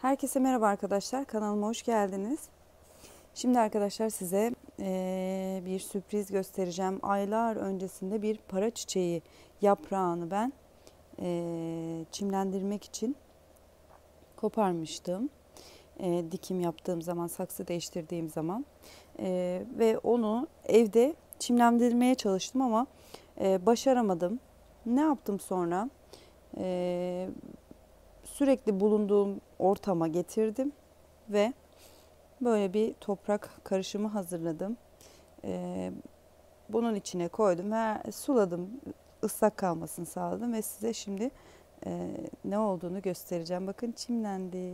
Herkese merhaba arkadaşlar, kanalıma hoş geldiniz. Şimdi arkadaşlar size bir sürpriz göstereceğim. Aylar öncesinde bir para çiçeği yaprağını ben çimlendirmek için koparmıştım. Dikim yaptığım zaman, saksı değiştirdiğim zaman ve onu evde çimlendirmeye çalıştım ama başaramadım. Ne yaptım sonra? Sürekli bulunduğum ortama getirdim ve böyle bir toprak karışımı hazırladım. Bunun içine koydum ve suladım. Islak kalmasını sağladım ve size şimdi ne olduğunu göstereceğim. Bakın çimlendi.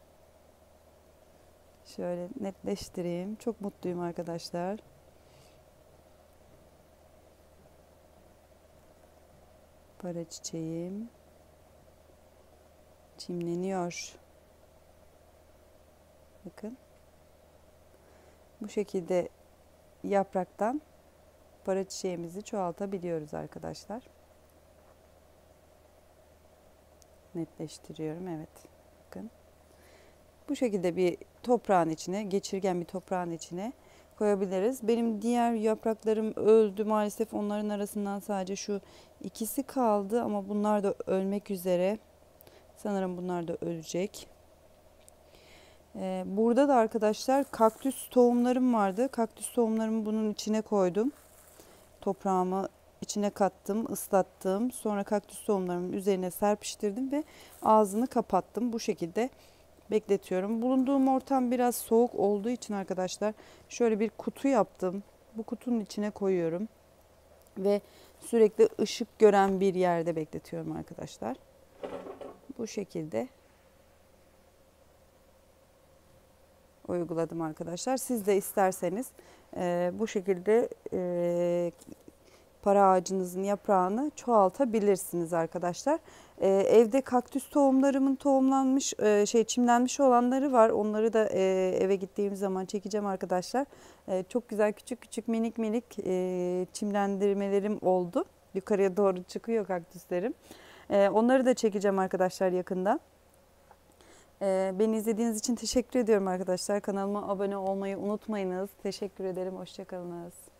Şöyle netleştireyim. Çok mutluyum arkadaşlar. Para çiçeğim çimleniyor. Bakın. Bu şekilde yapraktan para çiçeğimizi çoğaltabiliyoruz arkadaşlar. Netleştiriyorum. Evet. Bakın. Bu şekilde bir toprağın içine, geçirgen bir toprağın içine koyabiliriz. Benim diğer yapraklarım öldü maalesef. Onların arasından sadece şu ikisi kaldı ama bunlar da ölmek üzere. Sanırım bunlar da ölecek. Burada da arkadaşlar kaktüs tohumlarım vardı. Kaktüs tohumlarımı bunun içine koydum. Toprağımı içine kattım, ıslattım. Sonra kaktüs tohumlarımın üzerine serpiştirdim ve ağzını kapattım. Bu şekilde bekletiyorum. Bulunduğum ortam biraz soğuk olduğu için arkadaşlar şöyle bir kutu yaptım. Bu kutunun içine koyuyorum ve sürekli ışık gören bir yerde bekletiyorum arkadaşlar. Bu şekilde uyguladım arkadaşlar. Siz de isterseniz bu şekilde para ağacınızın yaprağını çoğaltabilirsiniz arkadaşlar. Evde kaktüs tohumlarımın tohumlanmış, çimlenmiş olanları var. Onları da eve gittiğim zaman çekeceğim arkadaşlar. Çok güzel küçük küçük minik minik çimlendirmelerim oldu. Yukarıya doğru çıkıyor kaktüslerim. Onları da çekeceğim arkadaşlar yakında. Beni izlediğiniz için teşekkür ediyorum arkadaşlar. Kanalıma abone olmayı unutmayınız. Teşekkür ederim. Hoşça kalınız.